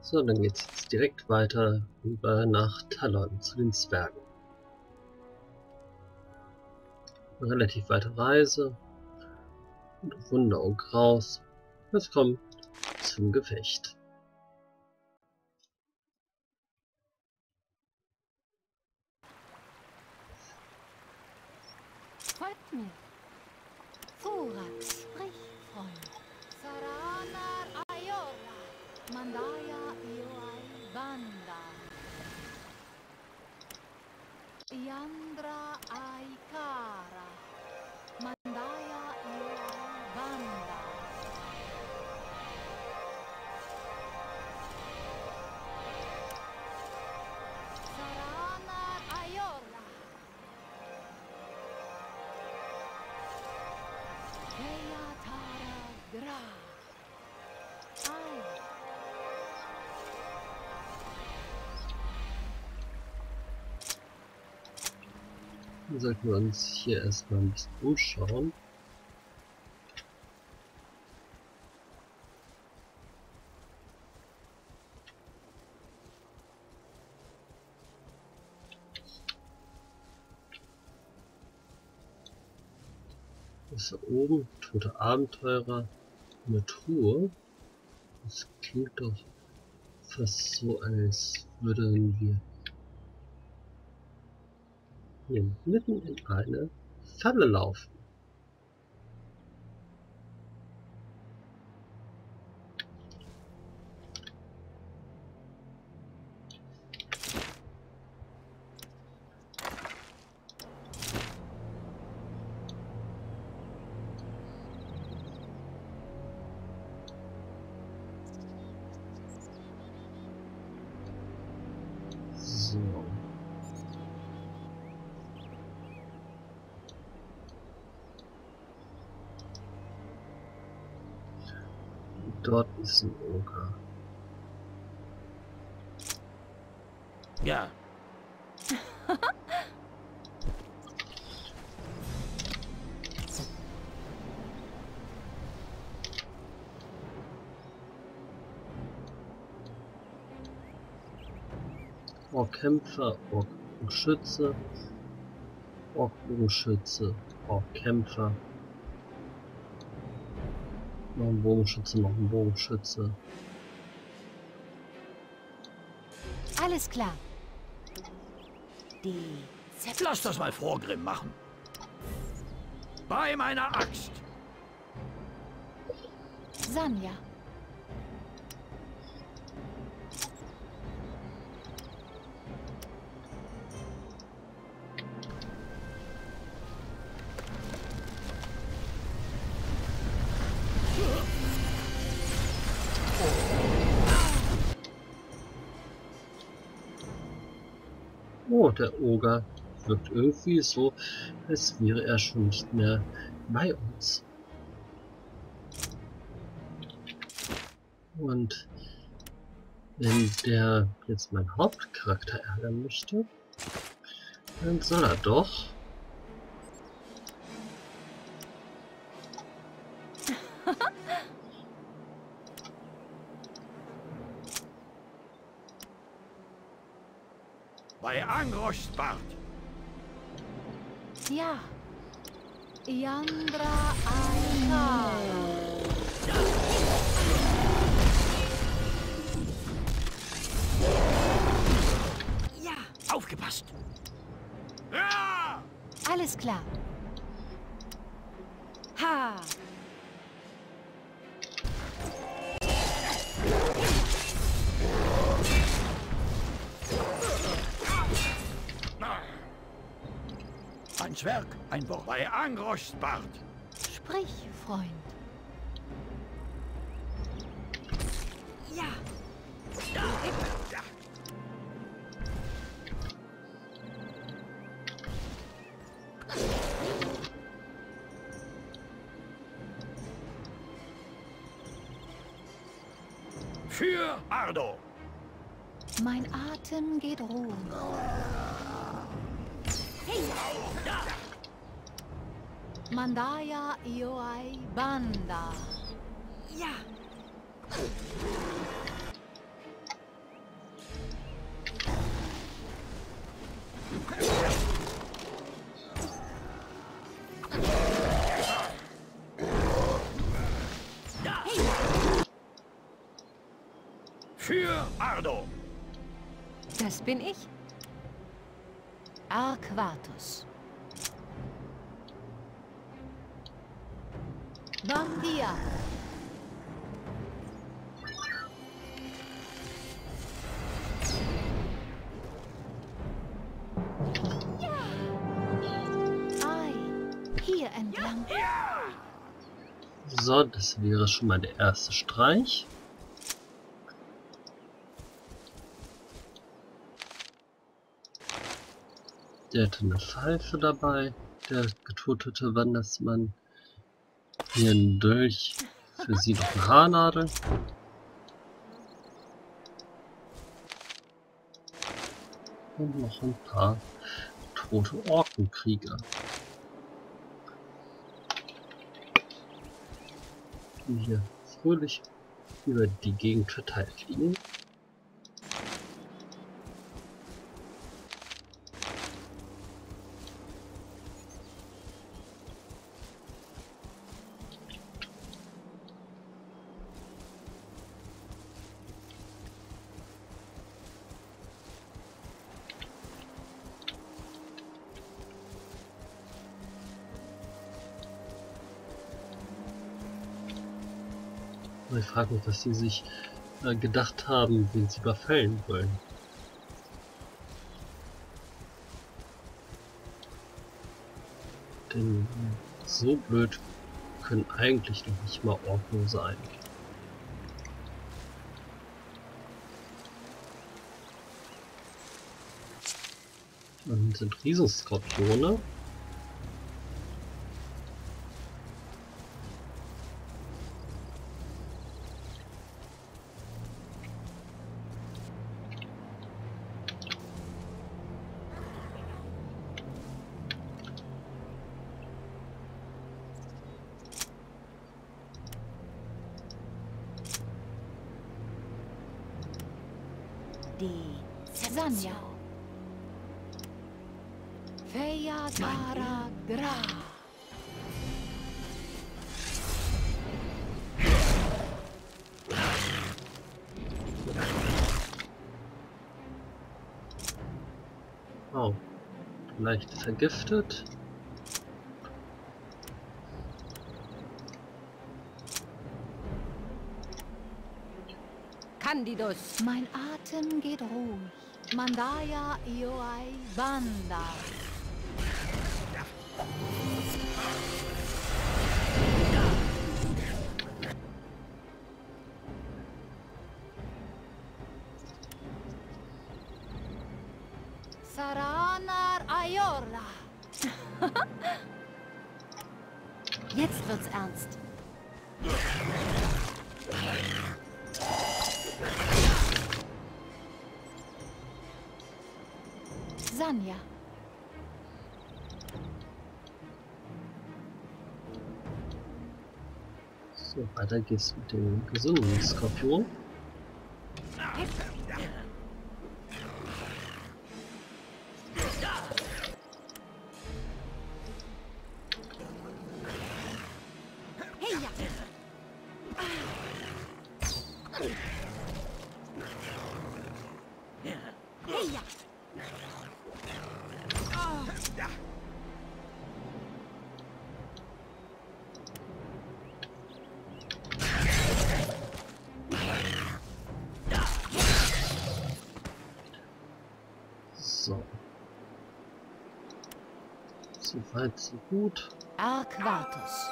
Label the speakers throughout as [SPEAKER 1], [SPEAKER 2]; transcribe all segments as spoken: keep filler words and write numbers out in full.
[SPEAKER 1] So, dann geht's jetzt direkt weiter rüber nach Talon zu den Zwergen. Eine relativ weite Reise. Und Wunder und Graus. Es kommt zum Gefecht.
[SPEAKER 2] Folgt mir. Furat, sprich, Freund. Saranar Ayora. Mandaya Ioai Banda. Yandra Aikara. Mandaya Ioai Banda. Saranar Ayora. Heya Tara Gra. Ai.
[SPEAKER 1] Dann sollten wir uns hier erstmal ein bisschen umschauen. Das ist da oben, tote Abenteurer, eine Truhe. Das klingt doch fast so, als würden wir hier mitten in eine Falle laufen. So. Dort ist ein Oger.
[SPEAKER 3] Ja.
[SPEAKER 1] Orkkämpfer, Orkbogenschütze, Orkbogenschütze, Orkkämpfer. Noch ein Bogenschütze, noch ein Bogenschütze.
[SPEAKER 2] Alles klar. Die Zepter.
[SPEAKER 3] Lass das mal Vorgrimm machen. Bei meiner Axt.
[SPEAKER 2] Sanja.
[SPEAKER 1] Oh, der Oger wirkt irgendwie so, als wäre er schon nicht mehr bei uns. Und wenn der jetzt mein Hauptcharakter ärgern möchte, dann soll er doch.
[SPEAKER 3] Bei Angroschbart.
[SPEAKER 2] Ja. Yandra Aikara.
[SPEAKER 3] Ja. Aufgepasst. Ja!
[SPEAKER 2] Alles klar. Ha.
[SPEAKER 3] Ein Zwerg, ein Wort. Bei Angroschbart.
[SPEAKER 2] Sprich, Freund.
[SPEAKER 3] Ja. Ja. Ja. Für Ardo.
[SPEAKER 2] Mein Atem geht ruhig. Hey. Mandaya Ioai Banda.
[SPEAKER 3] Ja. Für Ardo.
[SPEAKER 2] Das bin ich. Arquatus. Bandia. Ei, hier entlang.
[SPEAKER 1] So, das wäre schon mal der erste Streich. Der hatte eine Pfeife dabei, der getötete Wandersmann. Hier ein Dolch, für sie noch eine Haarnadel. Und noch ein paar tote Orkenkrieger, die hier fröhlich über die Gegend verteilt liegen. Ich frage mich, was sie sich äh, gedacht haben, wen sie überfallen wollen. Denn so blöd können eigentlich noch nicht mal Orken sein. Dann sind Riesenskorpione.
[SPEAKER 2] Die Sanja. Feia Dara Gra.
[SPEAKER 1] Oh, leicht vergiftet.
[SPEAKER 2] Candidus. Mein Atem geht ruhig. Mandaya Ioai Banda. Saranar Ayorla. Jetzt wird's ernst. Sanja.
[SPEAKER 1] So, weiter geht's mit dem gesunden Skorpion. So. So weit, so gut.
[SPEAKER 2] Arquatus.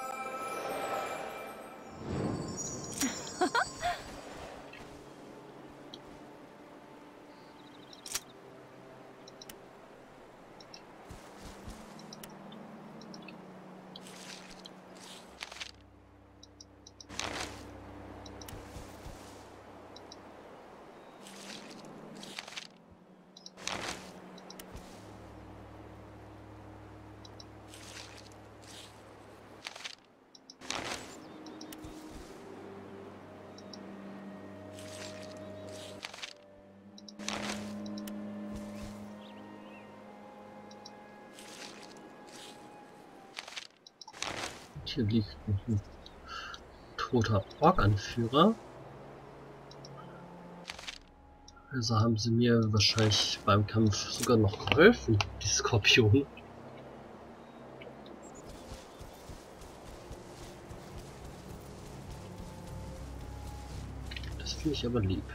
[SPEAKER 1] Hier liegt noch ein toter Ork-Anführer. Also haben sie mir wahrscheinlich beim Kampf sogar noch geholfen, die Skorpione. Das finde ich aber lieb.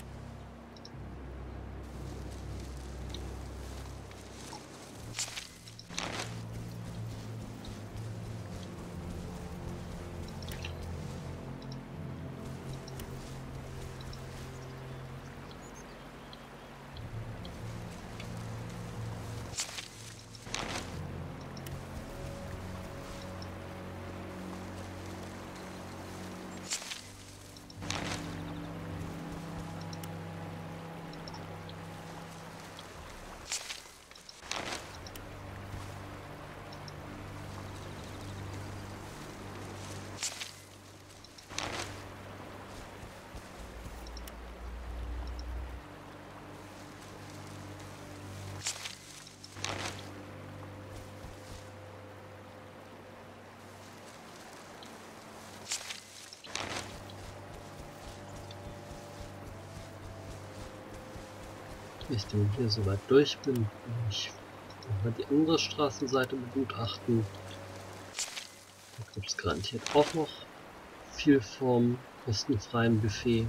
[SPEAKER 1] Wenn ich dann hier so weit durch bin, will ich mal die andere Straßenseite begutachten. Da gibt es garantiert auch noch viel vom kostenfreien Buffet.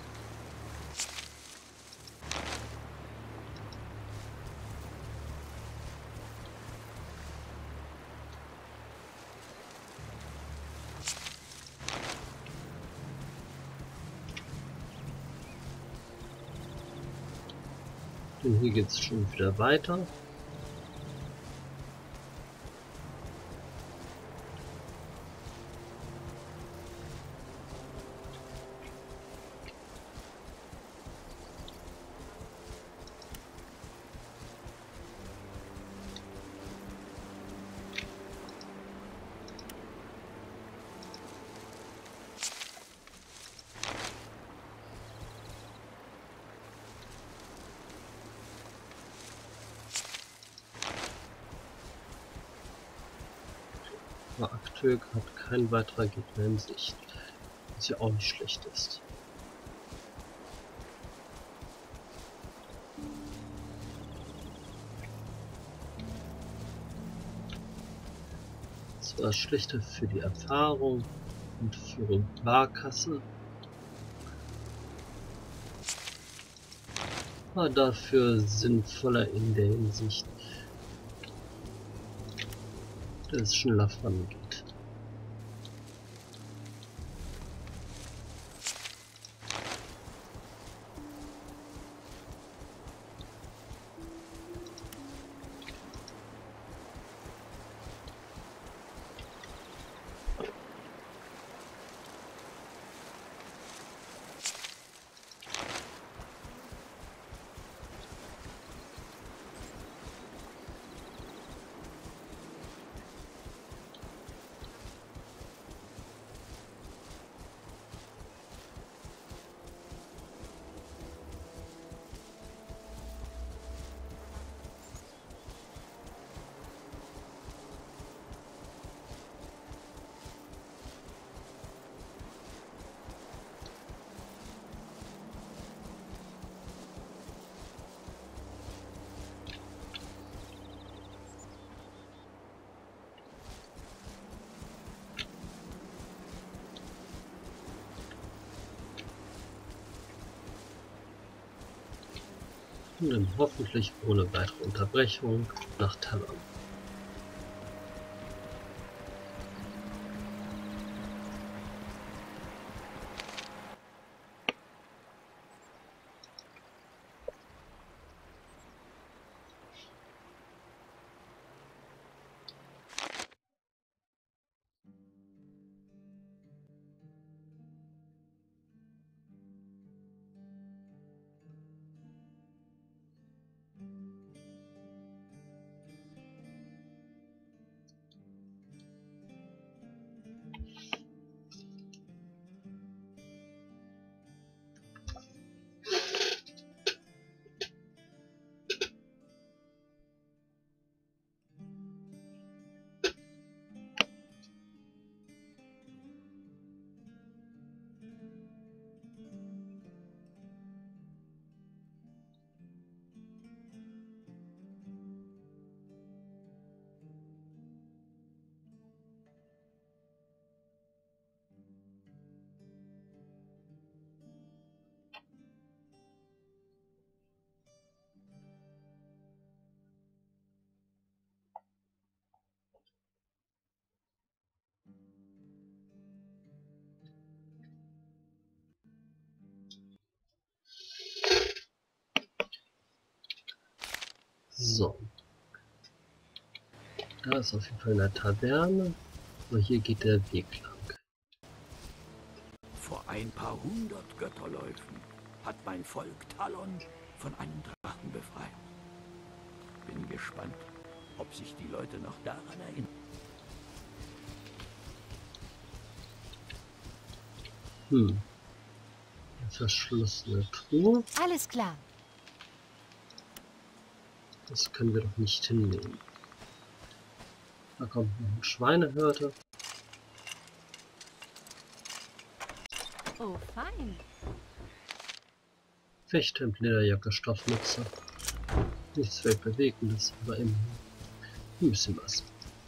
[SPEAKER 1] Und hier geht es schon wieder weiter. Aber aktuell hat kein weiterer Gegner in Sicht, was ja auch nicht schlecht ist. Zwar schlechter für die Erfahrung und für Barkasse, aber dafür sinnvoller in der Hinsicht, dass es schneller vorangeht. Und dann hoffentlich ohne weitere Unterbrechung nach Talon. So. Da ist auf jeden Fall eine Taverne. Aber hier geht der Weg lang.
[SPEAKER 3] Vor ein paar hundert Götterläufen hat mein Volk Talon von einem Drachen befreit. Bin gespannt, ob sich die Leute noch daran erinnern.
[SPEAKER 1] Hm. Eine verschlossene Truhe.
[SPEAKER 2] Alles klar.
[SPEAKER 1] Das können wir doch nicht hinnehmen. Da kommt noch ein Schweinehirte.
[SPEAKER 2] Oh, fein.
[SPEAKER 1] Fechthemd, Lederjacke, Stoffmütze. Nichts Weltbewegendes, aber immerhin ein bisschen was.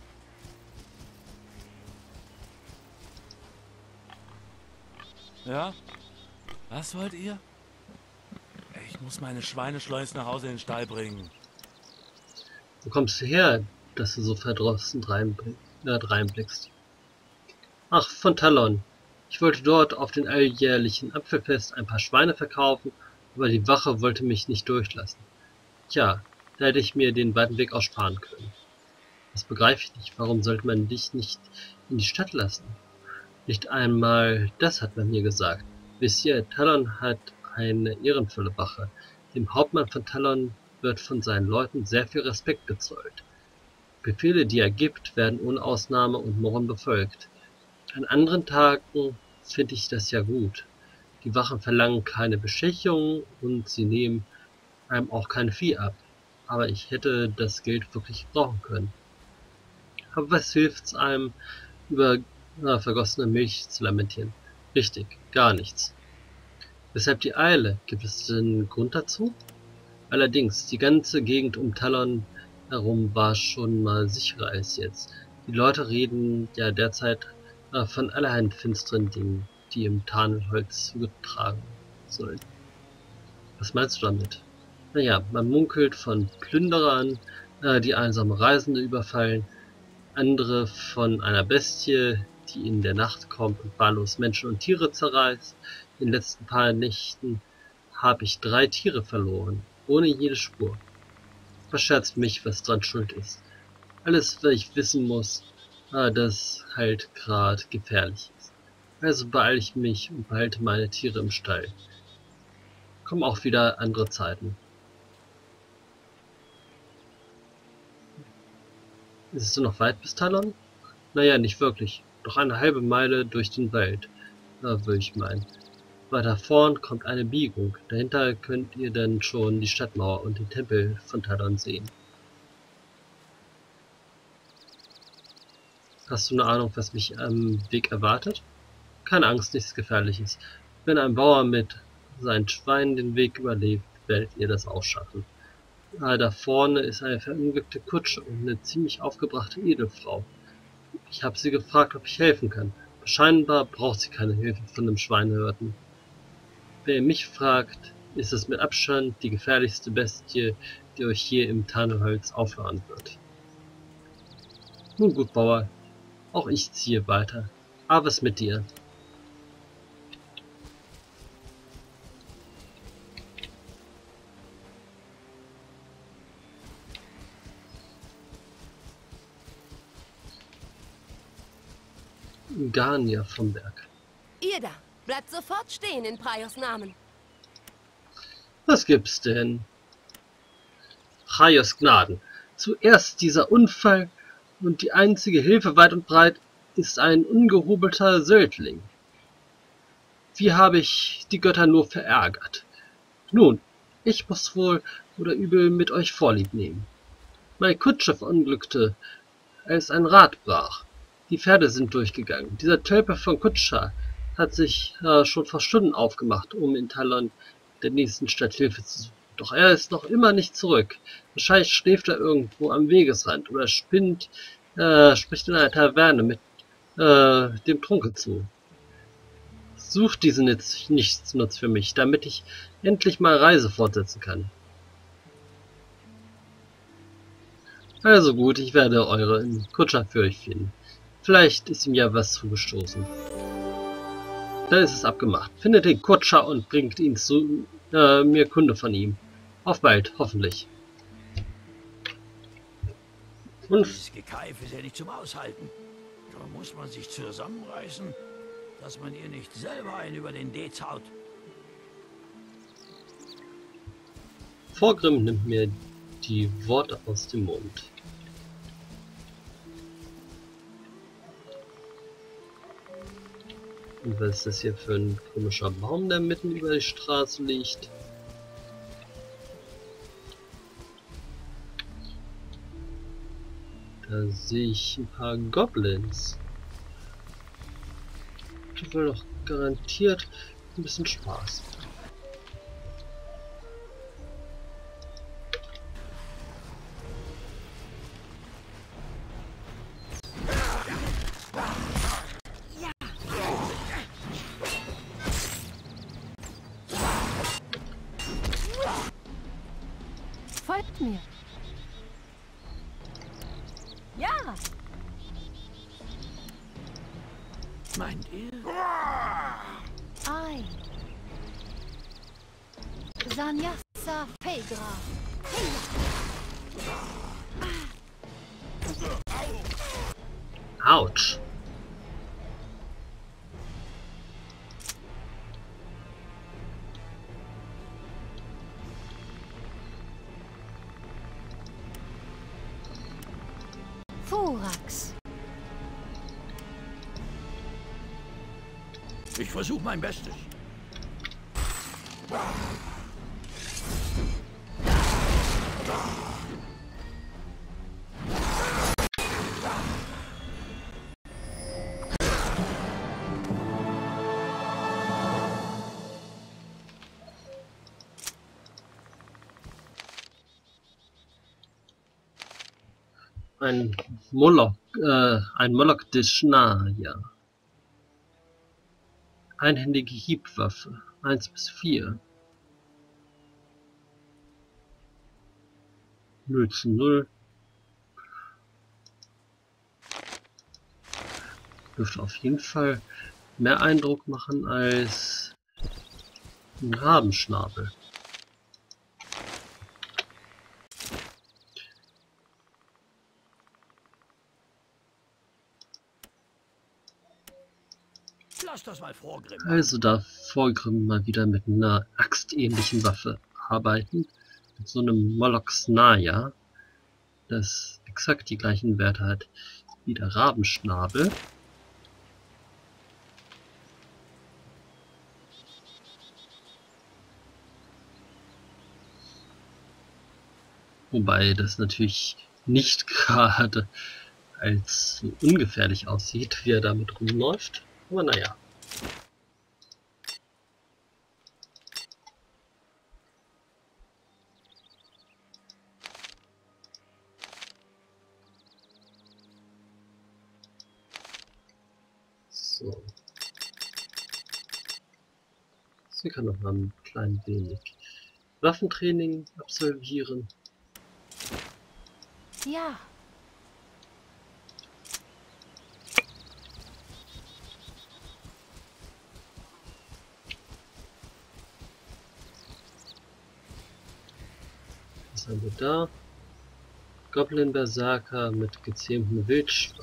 [SPEAKER 4] Ja? Was wollt ihr? Ich muss meine Schweineschleus nach Hause in den Stall bringen.
[SPEAKER 1] Wo kommst du her, dass du so verdrossen reinblick, äh, reinblickst? Ach, von Talon. Ich wollte dort auf den alljährlichen Apfelfest ein paar Schweine verkaufen, aber die Wache wollte mich nicht durchlassen. Tja, da hätte ich mir den weiten Weg aussparen können. Das begreife ich nicht. Warum sollte man dich nicht in die Stadt lassen? Nicht einmal das hat man mir gesagt. Wisst ihr, Talon hat eine ehrenvolle Wache. Dem Hauptmann von Talon wird von seinen Leuten sehr viel Respekt gezollt. Befehle, die er gibt, werden ohne Ausnahme und Murren befolgt. An anderen Tagen finde ich das ja gut. Die Wachen verlangen keine Bestechung und sie nehmen einem auch kein Vieh ab. Aber ich hätte das Geld wirklich brauchen können. Aber was hilft's einem, über na, vergossene Milch zu lamentieren? Richtig, gar nichts. Weshalb die Eile? Gibt es denn einen Grund dazu? Allerdings, die ganze Gegend um Talon herum war schon mal sicherer als jetzt. Die Leute reden ja derzeit äh, von allerhand finsteren Dingen, die im Tarnholz zugetragen sollen. Was meinst du damit? Naja, man munkelt von Plünderern, äh, die einsame Reisende überfallen, andere von einer Bestie, die in der Nacht kommt und wahllos Menschen und Tiere zerreißt. In den letzten paar Nächten habe ich drei Tiere verloren, ohne jede Spur. Was scherzt mich, was dran schuld ist? Alles, was ich wissen muss, äh, das halt gerade gefährlich ist. Also beeile ich mich und behalte meine Tiere im Stall. Kommen auch wieder andere Zeiten. Ist es noch weit bis Talon? Naja, nicht wirklich. Doch eine halbe Meile durch den Wald, äh, würde ich meinen. Weiter vorn kommt eine Biegung. Dahinter könnt ihr dann schon die Stadtmauer und den Tempel von Talon sehen. Hast du eine Ahnung, was mich am Weg erwartet? Keine Angst, nichts Gefährliches. Wenn ein Bauer mit seinen Schweinen den Weg überlebt, werdet ihr das auch schaffen. Ah, da vorne ist eine verunglückte Kutsche und eine ziemlich aufgebrachte Edelfrau. Ich habe sie gefragt, ob ich helfen kann. Scheinbar braucht sie keine Hilfe von dem Schweinehirten. Wer ihr mich fragt, ist es mit Abstand die gefährlichste Bestie, die euch hier im Tarnholz auffahren wird. Nun gut, Bauer, auch ich ziehe weiter. Aber was mit dir? Garnier vom Berg.
[SPEAKER 5] Ihr da, bleibt sofort stehen in Praios Namen.
[SPEAKER 1] Was gibt's denn? Praios Gnaden. Zuerst dieser Unfall und die einzige Hilfe weit und breit ist ein ungehobelter Söldling. Wie habe ich die Götter nur verärgert? Nun, ich muss wohl oder übel mit euch Vorlieb nehmen. Meine Kutsche verunglückte, als ein Rad brach. Die Pferde sind durchgegangen. Dieser Tölpel von Kutscher hat sich äh, schon vor Stunden aufgemacht, um in Talon, der nächsten Stadt, Hilfe zu suchen. Doch er ist noch immer nicht zurück. Wahrscheinlich schläft er irgendwo am Wegesrand oder spinnt, äh, spricht in einer Taverne mit äh, dem Trunke zu. Sucht diesen Nichtsnutz für mich, damit ich endlich mal Reise fortsetzen kann. Also gut, ich werde euren Kutscher für euch finden. Vielleicht ist ihm ja was zugestoßen. Dann ist es abgemacht. Findet den Kutscher und bringt ihn zu äh, mir Kunde von ihm. Auf bald, hoffentlich. Und
[SPEAKER 3] Dieses Gekeife ist ja nicht zum Aushalten. Da muss man sich zusammenreißen, dass man ihr nicht selber einen über den Dez haut.
[SPEAKER 1] Vorgrim nimmt mir die Worte aus dem Mund. Und was ist das hier für ein komischer Baum, der mitten über die Straße liegt? Da sehe ich ein paar Goblins. Die will doch garantiert ein bisschen Spaß.
[SPEAKER 2] Folgt mir. Ja,
[SPEAKER 3] Meint ihr?
[SPEAKER 2] ei. Sanyasa Fegra.
[SPEAKER 1] Autsch!
[SPEAKER 2] Thorax.
[SPEAKER 3] Ich versuche mein Bestes.
[SPEAKER 1] Ein Moloch, äh, ein Moloch Deshnaya. Einhändige Hiebwaffe. eins bis vier. null zu null. Dürfte auf jeden Fall mehr Eindruck machen als ein Rabenschnabel.
[SPEAKER 3] Lass das mal vorgrimmen.
[SPEAKER 1] Also darf Vorgrim mal wieder mit einer axtähnlichen Waffe arbeiten. Mit so einem Moloch Snaya, das exakt die gleichen Werte hat wie der Rabenschnabel. Wobei das natürlich nicht gerade als so ungefährlich aussieht, wie er damit rumläuft. Aber naja. So. Sie kann noch mal ein klein wenig Waffentraining absolvieren.
[SPEAKER 2] Ja,
[SPEAKER 1] Was haben wir da? Goblin Berserker mit gezähmtem Wildschwein.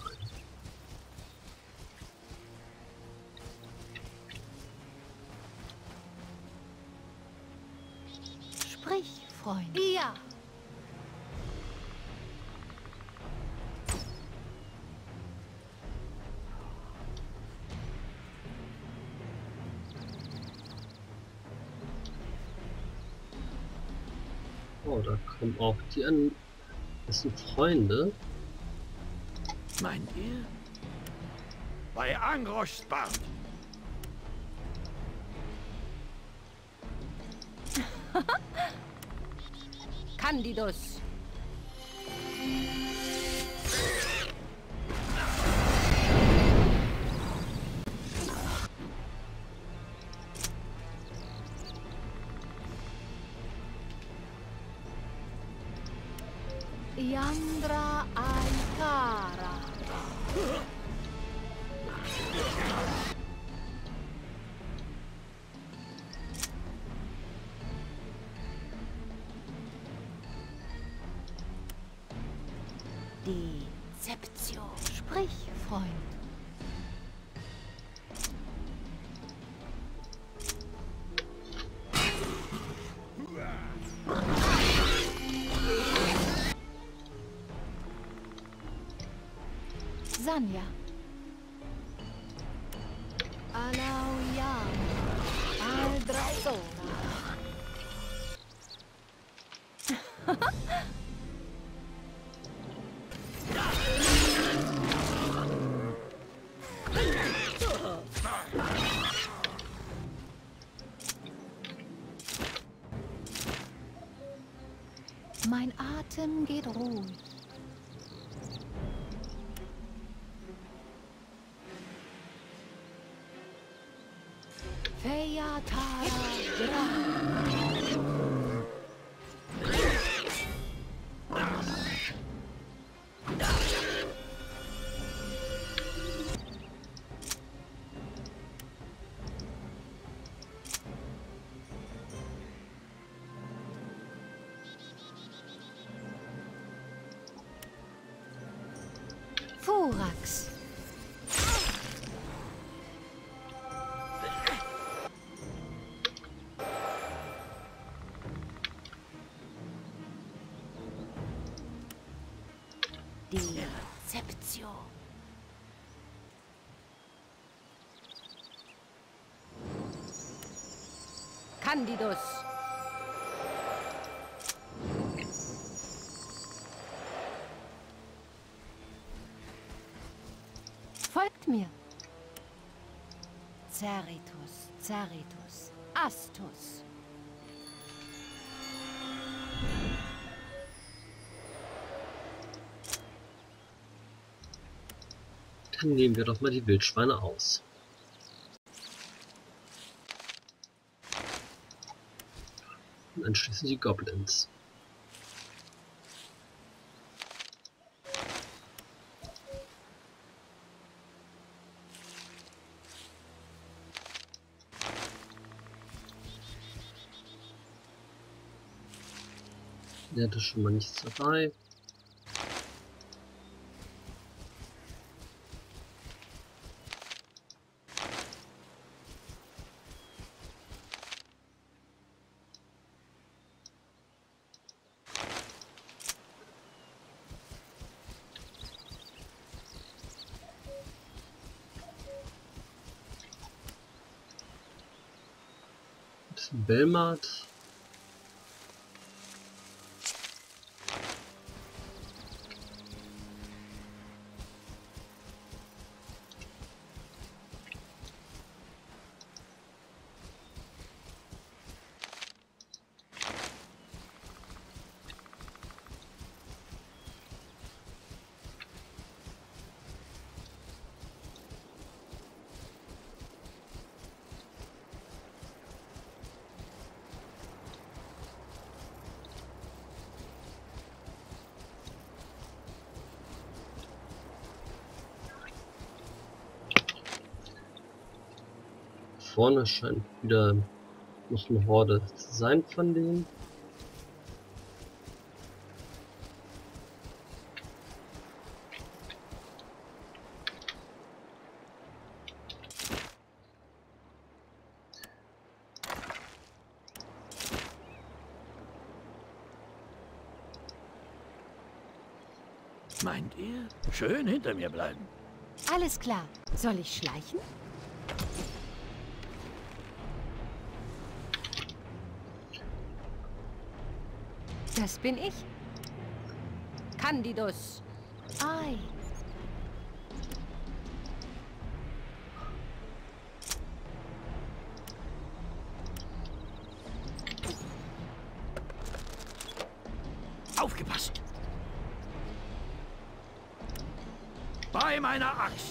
[SPEAKER 2] sprich, Freund. Ja.
[SPEAKER 1] Oh, da kommen auch die an. Das sind Freunde.
[SPEAKER 3] Meint ihr? Bei Angrostbart.
[SPEAKER 5] Candidus.
[SPEAKER 2] Yandra Aikara. Deception. Sprich, Freund. Sanja. Alauyama. Aldrazona. Mein Atem geht ruhig. Feyatara Gra. Furax. Deception. Candidus. Folgt mir. Cerritus, Cerritus, Astus.
[SPEAKER 1] Dann nehmen wir doch mal die Wildschweine aus. Und anschließend die Goblins. Der hatte schon mal nichts dabei. Das ist ein Belmat. Vorne scheint wieder noch eine Horde zu sein von denen.
[SPEAKER 3] Meint ihr? Schön hinter mir bleiben.
[SPEAKER 2] Alles klar. Soll ich schleichen? Das bin ich. Candidus. Ei.
[SPEAKER 3] Aufgepasst! Bei meiner Axt!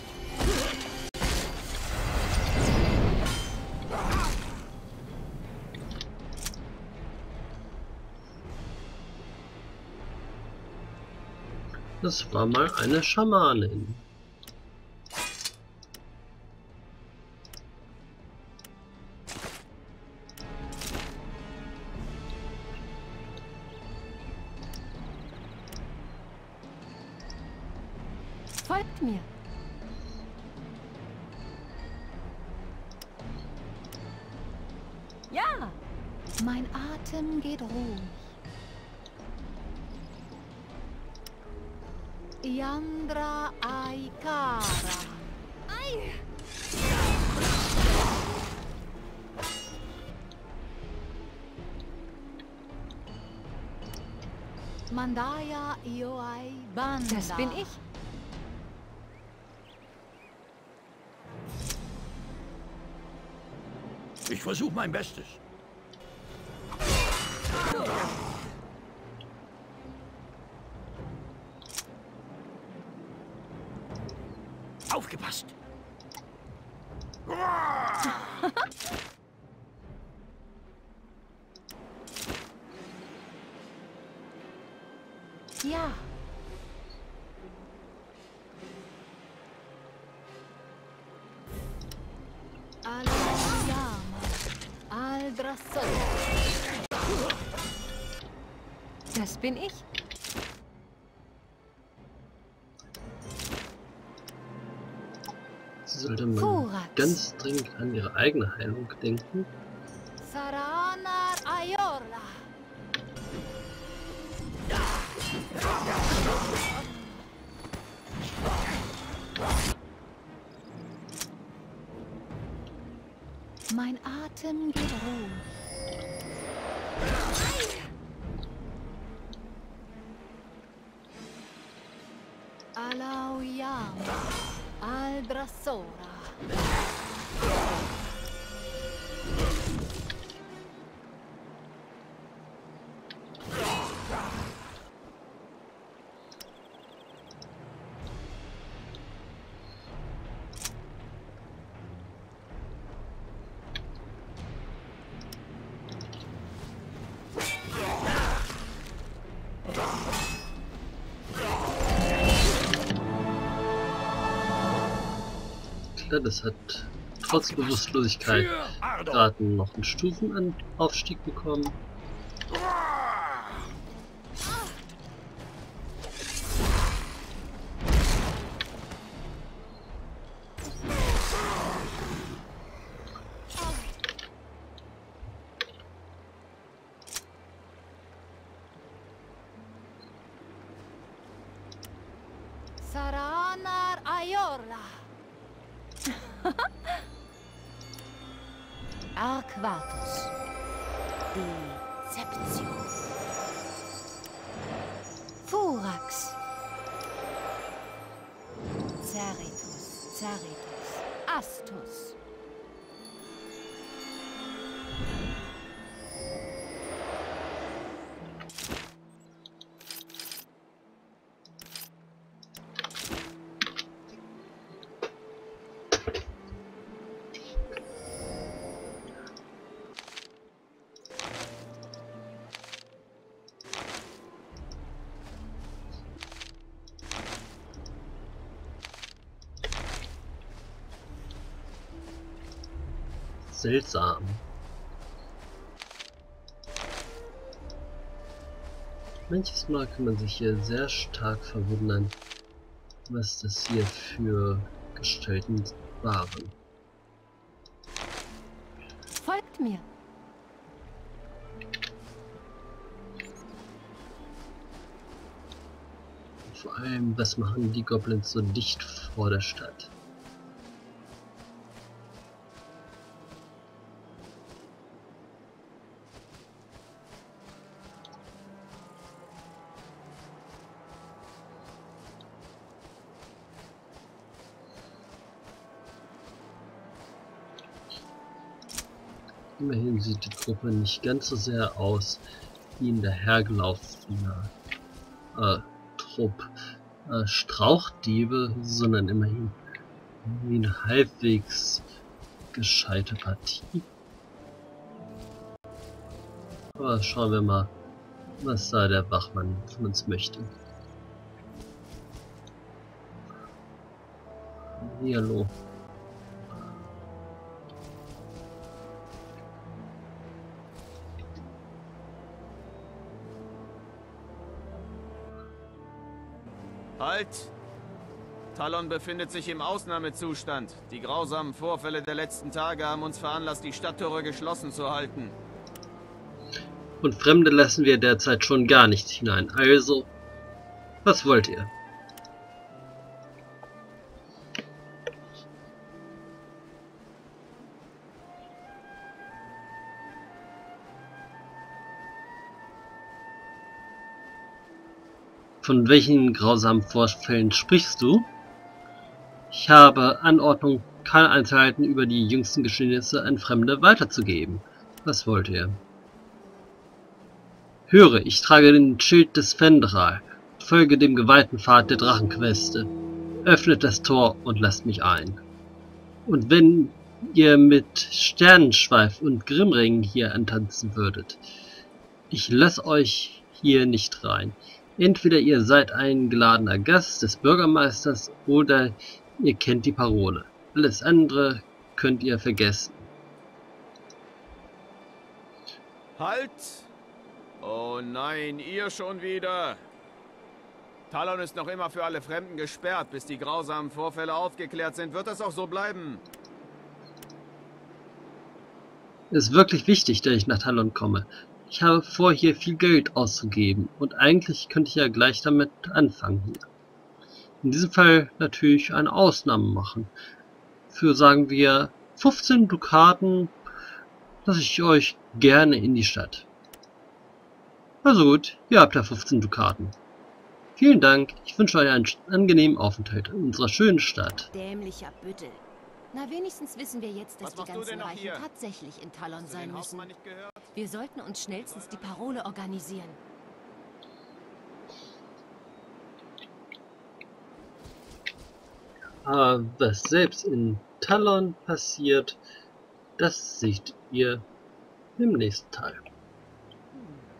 [SPEAKER 1] Das war mal eine Schamanin.
[SPEAKER 2] Folgt mir. Ja. Mein Atem geht ruhig. Yandra Aikara.
[SPEAKER 5] Ei!
[SPEAKER 2] Mandaya Ioai Banda. Das bin ich.
[SPEAKER 3] Ich versuche mein Bestes. Aufgepasst!
[SPEAKER 2] Ja. Al-Yama. Al-Drassol. Das bin ich.
[SPEAKER 1] Sollte man
[SPEAKER 2] Furax.
[SPEAKER 1] ganz dringend an ihre eigene Heilung denken.
[SPEAKER 2] Saranar Ayorla. Mein Atem geht ruhig. Alauyama. Aldrasora.
[SPEAKER 1] Das hat trotz Bewusstlosigkeit gerade noch einen Stufenaufstieg bekommen.
[SPEAKER 2] Saranar Ayorla. Arquatus. Deception. Furax. Cerritus. Cerritus. Astus.
[SPEAKER 1] Seltsam. Manches Mal kann man sich hier sehr stark verwundern, was das hier für Gestalten waren.
[SPEAKER 2] Folgt mir.
[SPEAKER 1] Vor allem, was machen die Goblins so dicht vor der Stadt? Immerhin sieht die Gruppe nicht ganz so sehr aus wie ein dahergelaufener äh, Trupp äh, Strauchdiebe, sondern immerhin wie eine halbwegs gescheite Partie. Aber schauen wir mal, was da der Wachmann von uns möchte. Hallo.
[SPEAKER 6] Halt! Talon befindet sich im Ausnahmezustand. Die grausamen Vorfälle der letzten Tage haben uns veranlasst, die Stadttore geschlossen zu halten.
[SPEAKER 1] Und Fremde lassen wir derzeit schon gar nicht hinein. Also, was wollt ihr? Von welchen grausamen Vorfällen sprichst du? Ich habe Anordnung, keine Einzelheiten über die jüngsten Geschehnisse an Fremde weiterzugeben. Was wollt ihr? Höre, ich trage den Schild des Fendral. Folge dem geweihten Pfad der Drachenqueste. Öffnet das Tor und lasst mich ein. Und wenn ihr mit Sternenschweif und Grimmring hier antanzen würdet, ich lasse euch hier nicht rein. Entweder ihr seid ein geladener Gast des Bürgermeisters oder ihr kennt die Parole. Alles andere könnt ihr vergessen.
[SPEAKER 6] Halt! Oh nein, ihr schon wieder! Talon ist noch immer für alle Fremden gesperrt. Bis die grausamen Vorfälle aufgeklärt sind, wird das auch so bleiben.
[SPEAKER 1] Es ist wirklich wichtig, dass ich nach Talon komme. Ich habe vor, hier viel Geld auszugeben und eigentlich könnte ich ja gleich damit anfangen hier. In diesem Fall natürlich eine Ausnahme machen. Für, sagen wir, fünfzehn Dukaten lasse ich euch gerne in die Stadt. Also gut, ihr habt ja fünfzehn Dukaten. Vielen Dank, ich wünsche euch einen angenehmen Aufenthalt in unserer schönen Stadt.
[SPEAKER 2] Dämlicher Büttel. Na, wenigstens wissen wir jetzt, dass
[SPEAKER 6] Was
[SPEAKER 2] die
[SPEAKER 6] machst du
[SPEAKER 2] ganzen
[SPEAKER 6] denn noch
[SPEAKER 2] Reichen
[SPEAKER 6] hier?
[SPEAKER 2] tatsächlich in Talon
[SPEAKER 6] Hast du
[SPEAKER 2] sein
[SPEAKER 6] den
[SPEAKER 2] müssen.
[SPEAKER 6] Hauptmann nicht gehört?
[SPEAKER 2] Wir sollten uns schnellstens die Parole organisieren.
[SPEAKER 1] Aber was selbst in Talon passiert, das seht ihr im nächsten Teil.